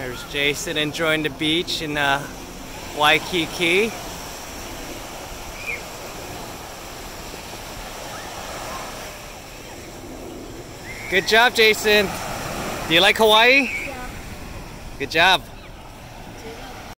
There's Jason enjoying the beach in Waikiki. Good job, Jason. Do you like Hawaii? Yeah. Good job.